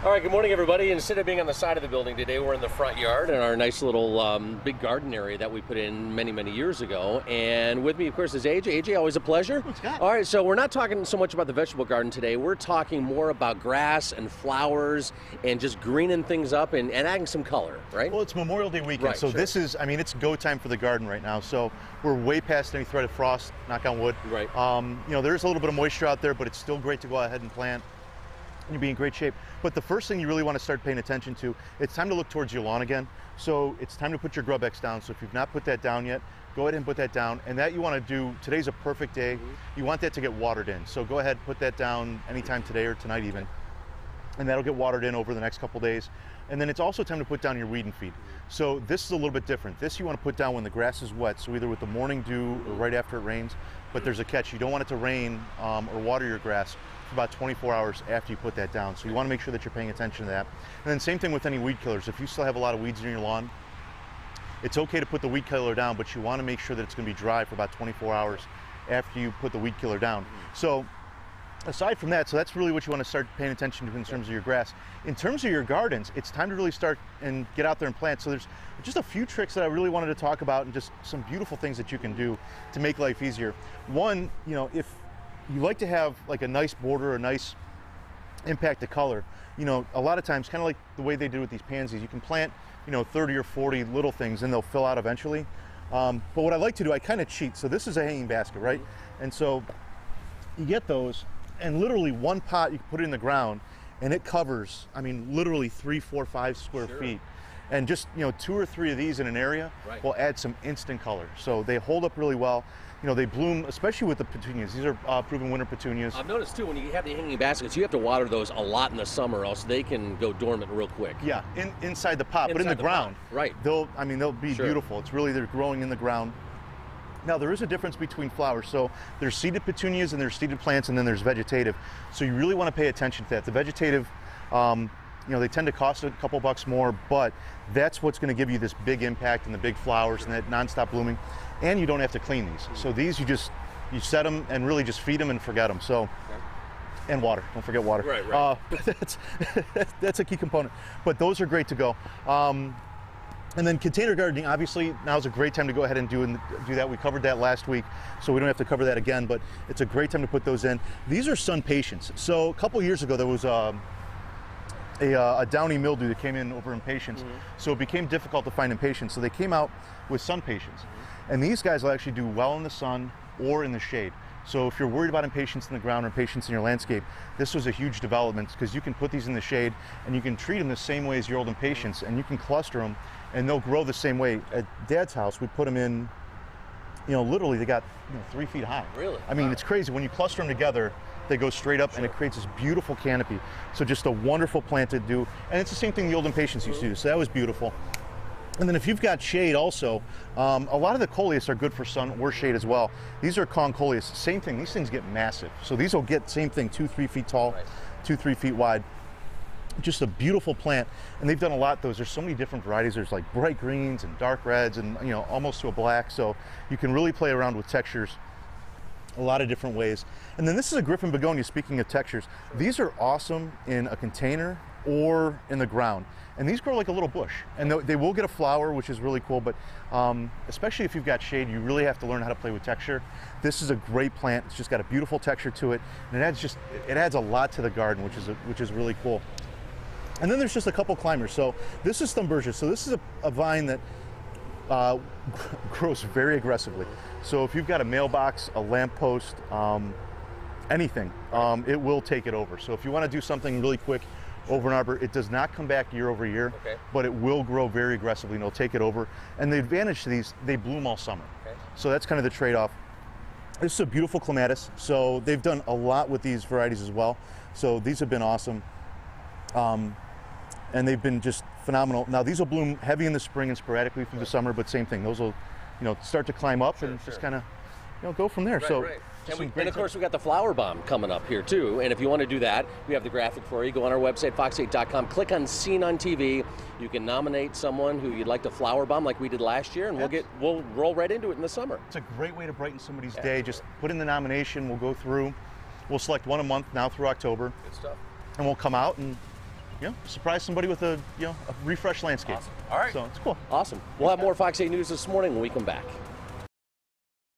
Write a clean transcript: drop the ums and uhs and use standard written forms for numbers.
All right, good morning, everybody. Instead of being on the side of the building today, we're in the front yard in our nice little big garden area that we put in many, many years ago. And with me, of course, is AJ. AJ, always a pleasure. Scott. All right, so we're not talking so much about the vegetable garden today. We're talking more about grass and flowers and just greening things up and adding some color, right? Well, it's Memorial Day weekend, Right, so sure. this is, I mean, it's go time for the garden right now. So we're way past any threat of frost, knock on wood. Right. You know, there's a little bit of moisture out there, but it's still great to go ahead and plant. You'll be in great shape. But the first thing you really want to start paying attention to, it's time to look towards your lawn again. So it's time to put your GrubX down. So if you've not put that down yet, go ahead and put that down. And that you want to do, today's a perfect day. You want that to get watered in. So go ahead, put that down anytime today or tonight even. And that'll get watered in over the next couple days. And then it's also time to put down your weed and feed. So this is a little bit different. This you want to put down when the grass is wet, so either with the morning dew or right after it rains. But there's a catch. You don't want it to rain or water your grass for about 24 hours after you put that down. So you want to make sure that you're paying attention to that. And then same thing with any weed killers. If you still have a lot of weeds in your lawn, it's okay to put the weed killer down, but you want to make sure that it's going to be dry for about 24 hours after you put the weed killer down. So aside from that, so that's really what you want to start paying attention to in terms of your grass. In terms of your gardens, it's time to really start and get out there and plant. So there's just a few tricks that I really wanted to talk about and just some beautiful things that you can do to make life easier. One, you know, if you like to have like a nice border, a nice impact of color, you know, a lot of times, kind of like the way they do with these pansies, you can plant, you know, 30 or 40 little things and they'll fill out eventually. But what I like to do, I kind of cheat. So this is a hanging basket, right? And so you get those, and literally one pot, you can put it in the ground, and it covers, I mean, literally 3, 4, 5 square feet. And just, you know, 2 or 3 of these in an area will add some instant color. So they hold up really well. You know, they bloom, especially with the petunias. These are proven winter petunias. I've noticed, too, when you have the hanging baskets, you have to water those a lot in the summer, else they can go dormant real quick. Yeah, inside the pot, but in the ground. Right. They'll be beautiful. It's really, they're growing in the ground. Now, there is a difference between flowers. So there's seeded petunias and there's seeded plants, and then there's vegetative. So you really want to pay attention to that. The vegetative, you know, they tend to cost a couple bucks more, but that's what's going to give you this big impact and the big flowers and that nonstop blooming. And you don't have to clean these. So these, you set them and really just feed them and forget them. So, and water. Don't forget water. Right. That's a key component. But those are great to go. And then container gardening, obviously, now's a great time to go ahead and do that. We covered that last week, so we don't have to cover that again, but it's a great time to put those in. These are sun patience. So a couple years ago, there was a downy mildew that came in over impatiens, so it became difficult to find impatiens. So they came out with sun patience. And these guys will actually do well in the sun or in the shade. So if you're worried about impatiens in the ground or impatiens in your landscape, this was a huge development because you can put these in the shade and you can treat them the same way as your old impatiens, and you can cluster them and they'll grow the same way. At Dad's house, we put them in, you know, literally they got, you know, 3 feet high. Really? I mean, it's crazy. When you cluster them together, they go straight up and it creates this beautiful canopy. So just a wonderful plant to do. And it's the same thing the old impatiens used to do. So that was beautiful. And then if you've got shade also, a lot of the coleus are good for sun or shade as well. These are concoleus, same thing, these things get massive. So these will get, same thing, 2, 3 feet tall, 2, 3 feet wide. Just a beautiful plant. And they've done a lot, there's so many different varieties. There's like bright greens and dark reds and, you know, almost to a black. So you can really play around with textures a lot of different ways. And then this is a Griffin begonia, speaking of textures. These are awesome in a container or in the ground. And these grow like a little bush. And they will get a flower, which is really cool, but especially if you've got shade, you really have to learn how to play with texture. This is a great plant. It's just got a beautiful texture to it. And it adds a lot to the garden, which is really cool. And then there's just a couple climbers. So this is Thunbergia. So this is a vine that grows very aggressively. So if you've got a mailbox, a lamppost, anything, it will take it over. So if you want to do something really quick over an arbor, it does not come back year over year, but it will grow very aggressively and it'll take it over. And the advantage to these, they bloom all summer. So that's kind of the trade-off. This is a beautiful clematis. So they've done a lot with these varieties as well. So these have been awesome. And they've been just phenomenal. Now these will bloom heavy in the spring and sporadically through the summer, but same thing. Those will, you know, start to climb up and just kind of, you know, go from there. And of course, we got the flower bomb coming up here too. And if you want to do that, we have the graphic for you. Go on our website, fox8.com, click on Seen on TV. You can nominate someone who you'd like to flower bomb like we did last year, and we'll roll right into it in the summer. It's a great way to brighten somebody's day. Just put in the nomination. We'll go through. We'll select one a month now through October. Good stuff. And we'll come out and surprise somebody with a refreshed landscape. Awesome. All right. So it's cool. Awesome. We'll have more Fox 8 News this morning when we come back.